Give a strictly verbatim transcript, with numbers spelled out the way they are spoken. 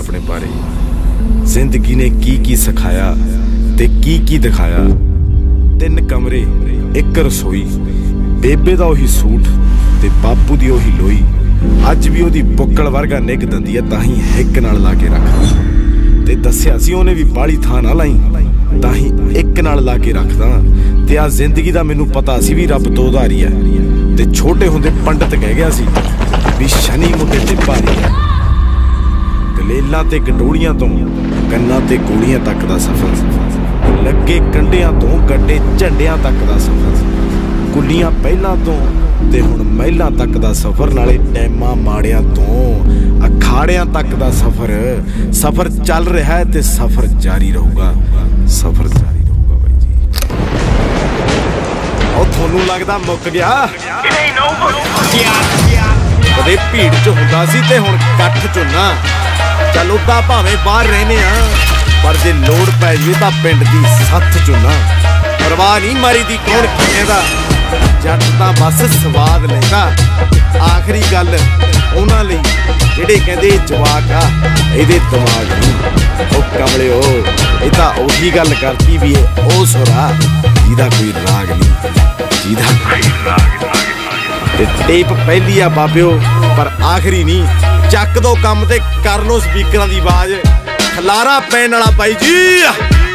अपने बारे, जिंदगी ने की की सिखाया ते की की दिखाया। तीन कमरे एक रसोई, बेबे दा ओही सूट ते बापू दी ओही लोई। अज भी ओदी बुक्कल वर्गा निग दंदी है, ताही हिक नाल ला के रखदा ते दस्सिया सी ओने भी बाली थां ना लाई, ताही एक नाल ला के रखदा। ते आ जिंदगी दा मैनू पता सी भी रब तो उधारी है, ते छोटे हुंदे पंडित कह गया सी भी शनि मुंडे ते भारी है। गलेलां ते गंडोलियां तो गन्ना ते गोलियां तक दा सफर, लगे कंडियां तो गड्डे झंडियां तक दा सफर, कुलियां पहलां तो ते हुण महिलां तक दा सफर, नाले टैमां माड़ियां तो अखाड़ियां तक दा सफर। सफर चल रहा है ते सफर जारी रहूगा, सफर जारी रहूगा बाई जी। और थोनू लगदा मुक गया? कदे भीड़ च हुंदा सी ते हुण कट्ठ च ना। चल उदा भावें बाहर रहने आ, पर जे लोड़ पै जाए तां पिंड दी सत्थ च ना। परवाह नहीं मारी दी कौन किने दा, जट तां बस स्वाद लैंदा। आखिरी गल उन्हां लई जेड़े कहंदे जवाक आ इहदे दिमाग नहीं। ओ कमलिओ इह तां ओही गल करती भी है ओ सुरा जिहदा कोई राग नहीं, जिहदा कोई राग नहीं। ते टेप पहली आ बाबिओ पर आखिरी नहीं। चक दो कम ते कर लो स्पीकरां दी आवाज, खलारा पैण वाला बाई जी।